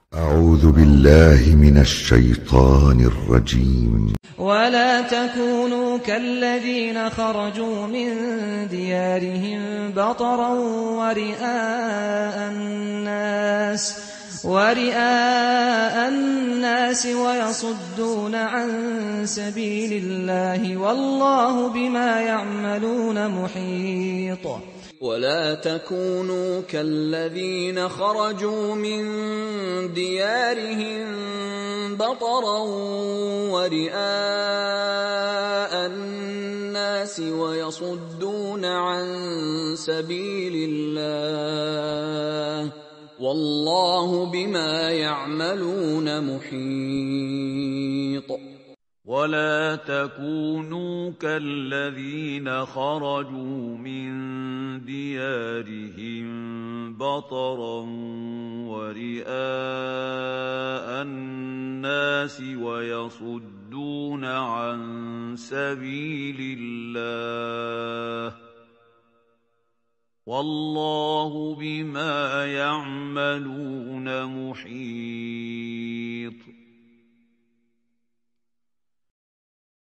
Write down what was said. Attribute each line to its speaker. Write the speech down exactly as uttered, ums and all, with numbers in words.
Speaker 1: أعوذ بالله من الشيطان الرجيم.
Speaker 2: ولا تكونوا كالذين خرجوا من ديارهم بطرا ورئاء الناس ورئاء الناس ويصدون عن سبيل الله والله بما يعملون محيط.
Speaker 3: ولا تكونوا كالذين خرجوا من ديارهم بطرا ورئاء الناس ويصدون عن سبيل الله والله بما يعملون محيط.
Speaker 4: ولا تكونوا كالذين خرجوا من ديارهم بطرا ورئاء الناس ويصدون عن سبيل الله والله بما يعملون محيط.